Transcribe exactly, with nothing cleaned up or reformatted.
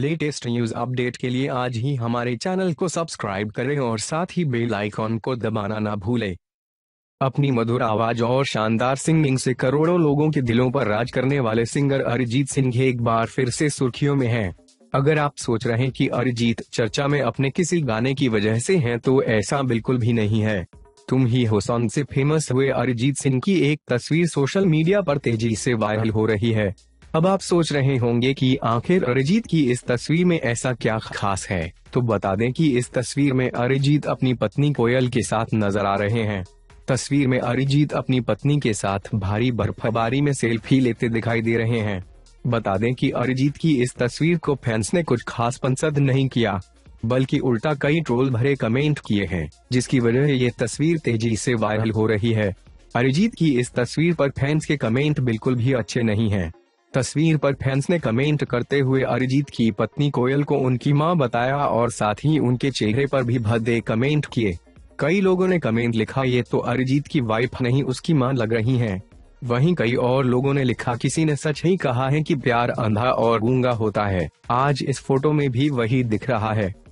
Latest news update के लिए आज ही हमारे चैनल को सब्सक्राइब करें और साथ ही बेल आइकॉन को दबाना ना भूलें। अपनी मधुर आवाज और शानदार सिंगिंग से करोड़ों लोगों के दिलों पर राज करने वाले सिंगर अरिजीत सिंह एक बार फिर से सुर्खियों में हैं। अगर आप सोच रहे हैं कि अरिजीत चर्चा में अपने किसी गाने की वजह से हैं, तो ऐसा बिल्कुल भी नहीं है। तुम ही हो सॉन्ग से फेमस हुए अरिजीत सिंह की एक तस्वीर सोशल मीडिया पर तेजी से वायरल हो रही है। अब आप सोच रहे होंगे कि आखिर अरिजीत की इस तस्वीर में ऐसा क्या खास है, तो बता दें कि इस तस्वीर में अरिजीत अपनी पत्नी कोयल के साथ नजर आ रहे हैं। तस्वीर में अरिजीत अपनी पत्नी के साथ भारी बर्फबारी में सेल्फी लेते दिखाई दे रहे हैं। बता दें कि अरिजीत की इस तस्वीर को फैंस ने कुछ खास पसंद नहीं किया, बल्कि उल्टा कई ट्रोल भरे कमेंट किए हैं, जिसकी वजह ये तस्वीर तेजी से वायरल हो रही है। अरिजीत की इस तस्वीर पर फैंस के कमेंट बिल्कुल भी अच्छे नहीं हैं। तस्वीर पर फैंस ने कमेंट करते हुए अरिजीत की पत्नी कोयल को उनकी मां बताया और साथ ही उनके चेहरे पर भी भद्दे कमेंट किए। कई लोगों ने कमेंट लिखा, ये तो अरिजीत की वाइफ नहीं उसकी मां लग रही हैं। वहीं कई और लोगों ने लिखा, किसी ने सच ही कहा है कि प्यार अंधा और गूंगा होता है। आज इस फोटो में भी वही दिख रहा है।